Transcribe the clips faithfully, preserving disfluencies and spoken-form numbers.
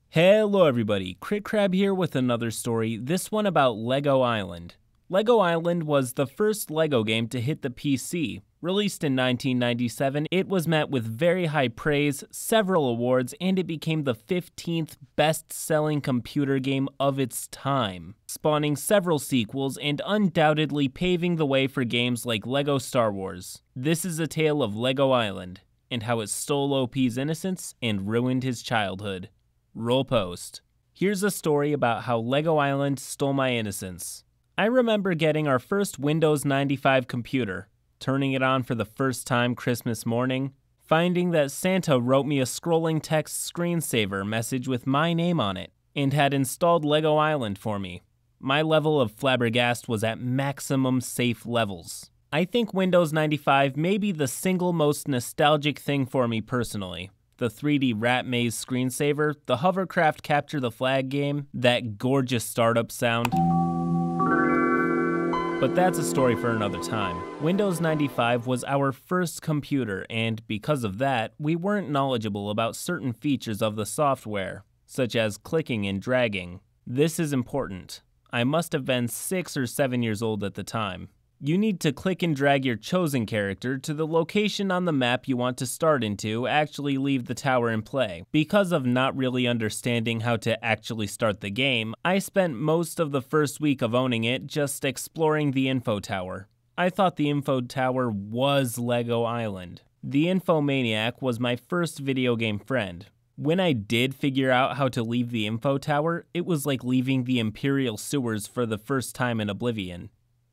Hello everybody, CritCrab here with another story, this one about Lego Island. Lego Island was the first Lego game to hit the P C. Released in nineteen ninety-seven, it was met with very high praise, several awards, and it became the fifteenth best-selling computer game of its time, spawning several sequels and undoubtedly paving the way for games like Lego Star Wars. This is a tale of Lego Island, and how it stole O P's innocence and ruined his childhood. Roll post. Here's a story about how Lego Island stole my innocence. I remember getting our first Windows ninety-five computer, turning it on for the first time Christmas morning, finding that Santa wrote me a scrolling text screensaver message with my name on it, and had installed Lego Island for me. My level of flabbergast was at maximum safe levels. I think Windows ninety-five may be the single most nostalgic thing for me personally. The three D rat maze screensaver, the hovercraft capture the flag game, that gorgeous startup sound. But that's a story for another time. Windows ninety-five was our first computer, and because of that, we weren't knowledgeable about certain features of the software, such as clicking and dragging. This is important. I must have been six or seven years old at the time. You need to click and drag your chosen character to the location on the map you want to start into, actually leave the tower and play. Because of not really understanding how to actually start the game, I spent most of the first week of owning it just exploring the info tower. I thought the info tower was Lego Island. The Infomaniac was my first video game friend. When I did figure out how to leave the info tower, it was like leaving the Imperial sewers for the first time in Oblivion.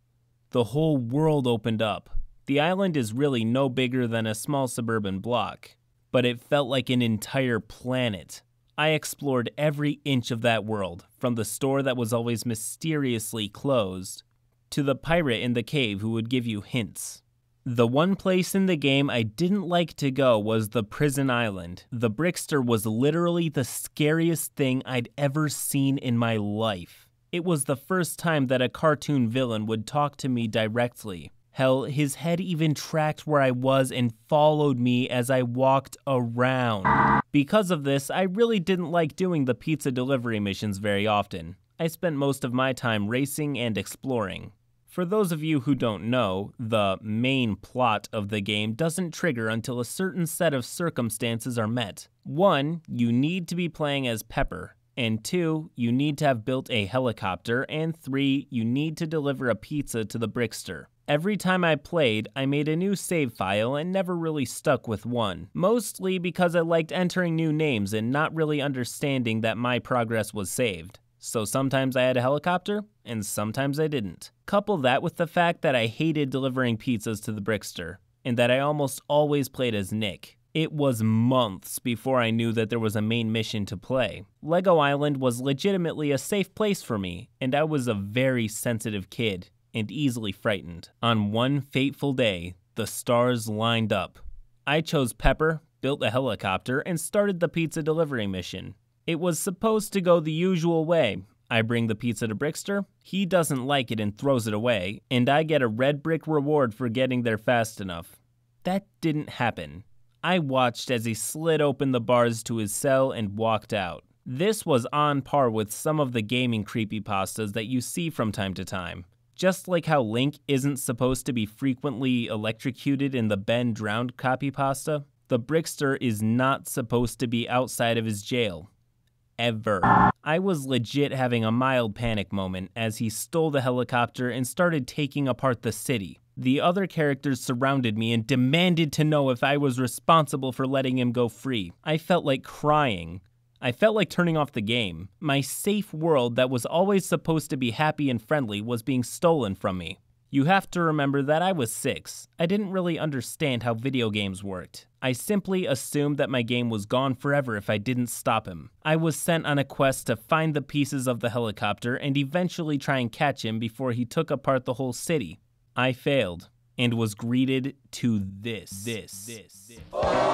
The whole world opened up. The island is really no bigger than a small suburban block, but it felt like an entire planet. I explored every inch of that world, from the store that was always mysteriously closed, to the pirate in the cave who would give you hints. The one place in the game I didn't like to go was the prison island. The Brickster was literally the scariest thing I'd ever seen in my life. It was the first time that a cartoon villain would talk to me directly. Hell, his head even tracked where I was and followed me as I walked around. Because of this, I really didn't like doing the pizza delivery missions very often. I spent most of my time racing and exploring. For those of you who don't know, the main plot of the game doesn't trigger until a certain set of circumstances are met. One, you need to be playing as Pepper. And two, you need to have built a helicopter, and three, you need to deliver a pizza to the Brickster. Every time I played, I made a new save file and never really stuck with one, mostly because I liked entering new names and not really understanding that my progress was saved. So sometimes I had a helicopter, and sometimes I didn't. Couple that with the fact that I hated delivering pizzas to the Brickster, and that I almost always played as Nick. It was months before I knew that there was a main mission to play. Lego Island was legitimately a safe place for me, and I was a very sensitive kid, and easily frightened. On one fateful day, the stars lined up. I chose Pepper, built a helicopter, and started the pizza delivery mission. It was supposed to go the usual way. I bring the pizza to Brickster, he doesn't like it and throws it away, and I get a red brick reward for getting there fast enough. That didn't happen. I watched as he slid open the bars to his cell and walked out. This was on par with some of the gaming creepypastas that you see from time to time. Just like how Link isn't supposed to be frequently electrocuted in the Ben drowned copypasta, the Brickster is not supposed to be outside of his jail. Ever. I was legit having a mild panic moment as he stole the helicopter and started taking apart the city. The other characters surrounded me and demanded to know if I was responsible for letting him go free. I felt like crying. I felt like turning off the game. My safe world that was always supposed to be happy and friendly was being stolen from me. You have to remember that I was six. I didn't really understand how video games worked. I simply assumed that my game was gone forever if I didn't stop him. I was sent on a quest to find the pieces of the helicopter and eventually try and catch him before he took apart the whole city. I failed, and was greeted to this, this, this, this.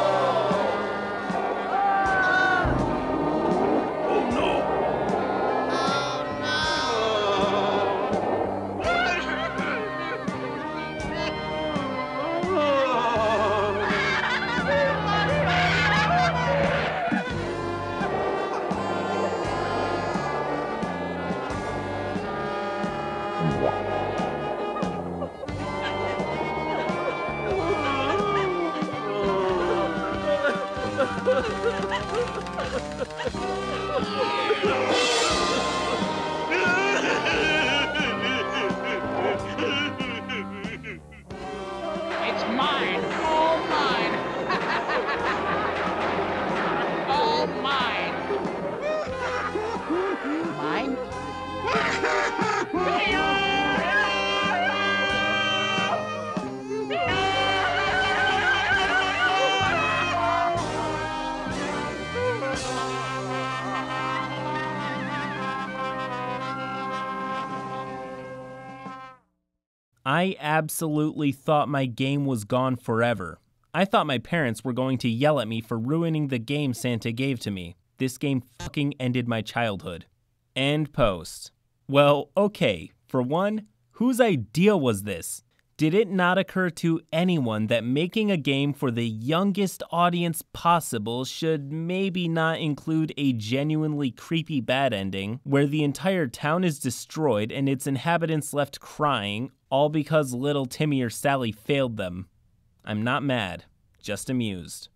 Oh! Oh no! Oh no! It's mine, all mine. All mine. Mine? I absolutely thought my game was gone forever. I thought my parents were going to yell at me for ruining the game Santa gave to me. This game fucking ended my childhood. End post. Well, okay, for one, whose idea was this? Did it not occur to anyone that making a game for the youngest audience possible should maybe not include a genuinely creepy bad ending, where the entire town is destroyed and its inhabitants left crying, all because little Timmy or Sally failed them? I'm not mad, just amused.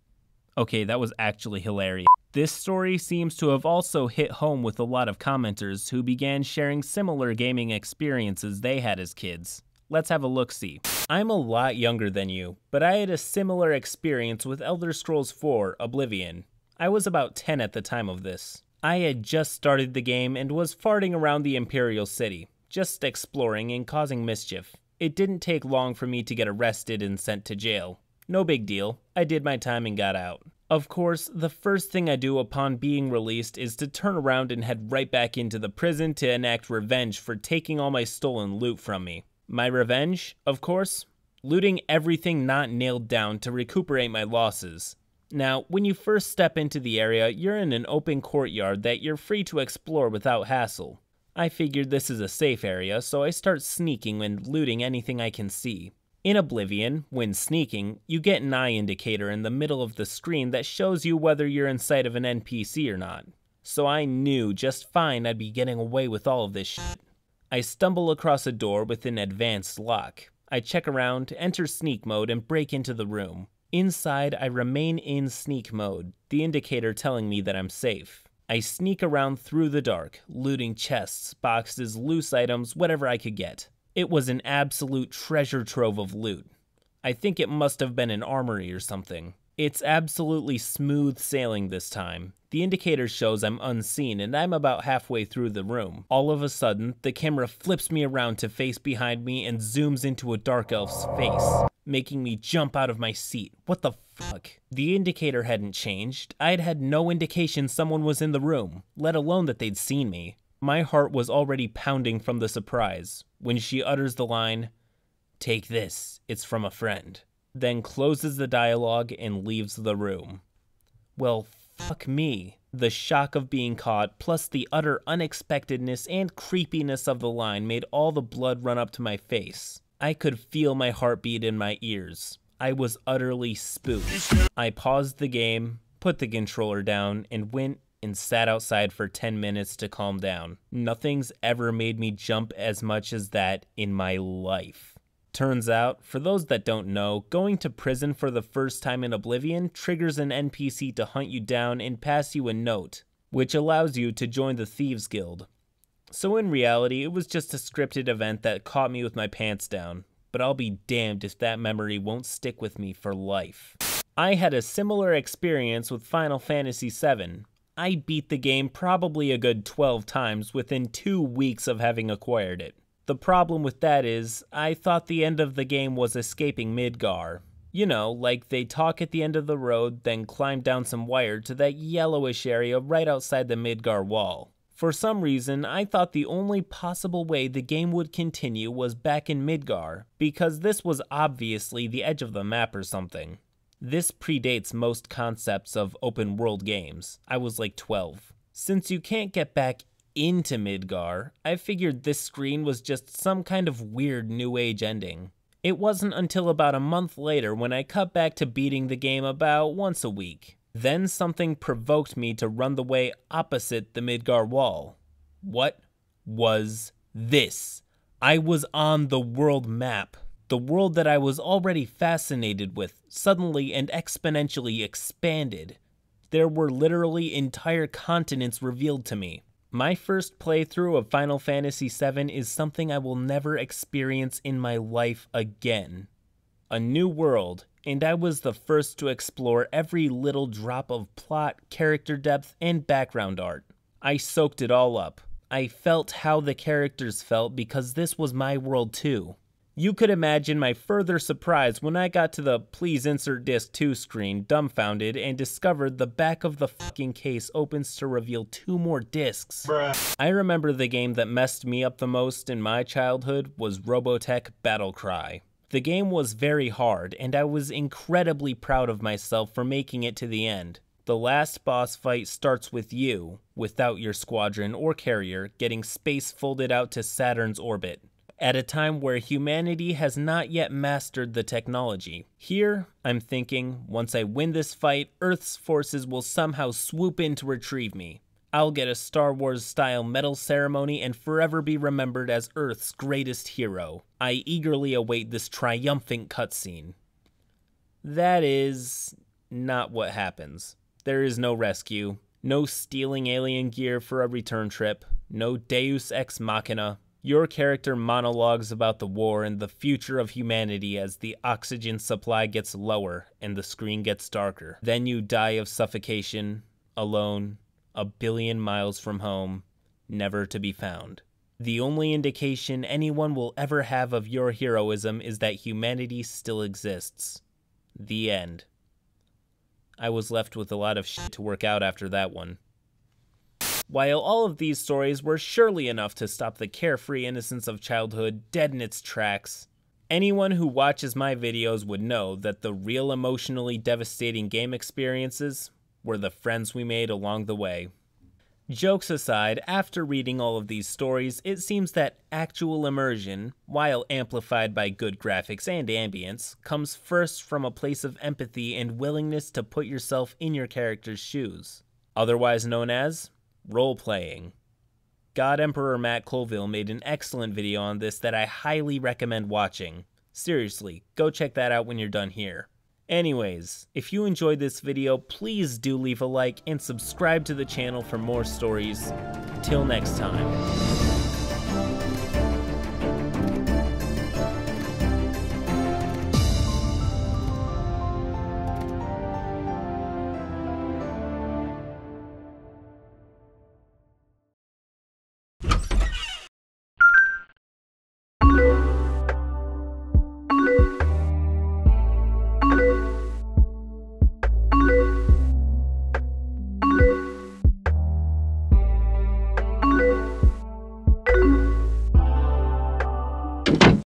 Okay, that was actually hilarious. This story seems to have also hit home with a lot of commenters who began sharing similar gaming experiences they had as kids. Let's have a look-see. I'm a lot younger than you, but I had a similar experience with Elder Scrolls four Oblivion. I was about ten at the time of this. I had just started the game and was farting around the Imperial City, just exploring and causing mischief. It didn't take long for me to get arrested and sent to jail. No big deal, I did my time and got out. Of course, the first thing I do upon being released is to turn around and head right back into the prison to enact revenge for taking all my stolen loot from me. My revenge, of course, looting everything not nailed down to recuperate my losses. Now, when you first step into the area, you're in an open courtyard that you're free to explore without hassle. I figured this is a safe area, so I start sneaking and looting anything I can see. In Oblivion, when sneaking, you get an eye indicator in the middle of the screen that shows you whether you're in sight of an N P C or not. So I knew just fine I'd be getting away with all of this shit. I stumble across a door with an advanced lock. I check around, enter sneak mode, and break into the room. Inside, I remain in sneak mode, the indicator telling me that I'm safe. I sneak around through the dark, looting chests, boxes, loose items, whatever I could get. It was an absolute treasure trove of loot. I think it must have been an armory or something. It's absolutely smooth sailing this time. The indicator shows I'm unseen and I'm about halfway through the room. All of a sudden, the camera flips me around to face behind me and zooms into a dark elf's face, making me jump out of my seat. What the fuck? The indicator hadn't changed. I'd had no indication someone was in the room, let alone that they'd seen me. My heart was already pounding from the surprise when she utters the line, "Take this, it's from a friend," then closes the dialogue and leaves the room. Well, fuck me. The shock of being caught, plus the utter unexpectedness and creepiness of the line made all the blood run up to my face. I could feel my heartbeat in my ears. I was utterly spooked. I paused the game, put the controller down, and went and sat outside for ten minutes to calm down. Nothing's ever made me jump as much as that in my life. Turns out, for those that don't know, going to prison for the first time in Oblivion triggers an N P C to hunt you down and pass you a note, which allows you to join the Thieves Guild. So in reality, it was just a scripted event that caught me with my pants down, but I'll be damned if that memory won't stick with me for life. I had a similar experience with Final Fantasy seven. I beat the game probably a good twelve times within two weeks of having acquired it. The problem with that is, I thought the end of the game was escaping Midgar. You know, like they talk at the end of the road, then climb down some wire to that yellowish area right outside the Midgar wall. For some reason, I thought the only possible way the game would continue was back in Midgar, because this was obviously the edge of the map or something. This predates most concepts of open world games. I was like twelve. Since you can't get back into Midgar, I figured this screen was just some kind of weird new age ending. It wasn't until about a month later when I cut back to beating the game about once a week. Then something provoked me to run the way opposite the Midgar wall. What was this? I was on the world map. The world that I was already fascinated with suddenly and exponentially expanded. There were literally entire continents revealed to me. My first playthrough of Final Fantasy seven is something I will never experience in my life again. A new world, and I was the first to explore every little drop of plot, character depth, and background art. I soaked it all up. I felt how the characters felt because this was my world too. You could imagine my further surprise when I got to the please insert disc two screen, dumbfounded, and discovered the back of the fucking case opens to reveal two more discs. Bruh. I remember the game that messed me up the most in my childhood was Robotech Battle Cry. The game was very hard, and I was incredibly proud of myself for making it to the end. The last boss fight starts with you, without your squadron or carrier, getting space folded out to Saturn's orbit. At a time where humanity has not yet mastered the technology. Here, I'm thinking, once I win this fight, Earth's forces will somehow swoop in to retrieve me. I'll get a Star Wars-style medal ceremony and forever be remembered as Earth's greatest hero. I eagerly await this triumphant cutscene. That is not what happens. There is no rescue, no stealing alien gear for a return trip, no Deus Ex Machina. Your character monologues about the war and the future of humanity as the oxygen supply gets lower and the screen gets darker. Then you die of suffocation, alone, a billion miles from home, never to be found. The only indication anyone will ever have of your heroism is that humanity still exists. The end. I was left with a lot of shit to work out after that one. While all of these stories were surely enough to stop the carefree innocence of childhood dead in its tracks, anyone who watches my videos would know that the real emotionally devastating game experiences were the friends we made along the way. Jokes aside, after reading all of these stories, it seems that actual immersion, while amplified by good graphics and ambience, comes first from a place of empathy and willingness to put yourself in your character's shoes, otherwise known as role-playing. God Emperor Matt Colville made an excellent video on this that I highly recommend watching. Seriously, go check that out when you're done here. Anyways, if you enjoyed this video, please do leave a like and subscribe to the channel for more stories. Till next time.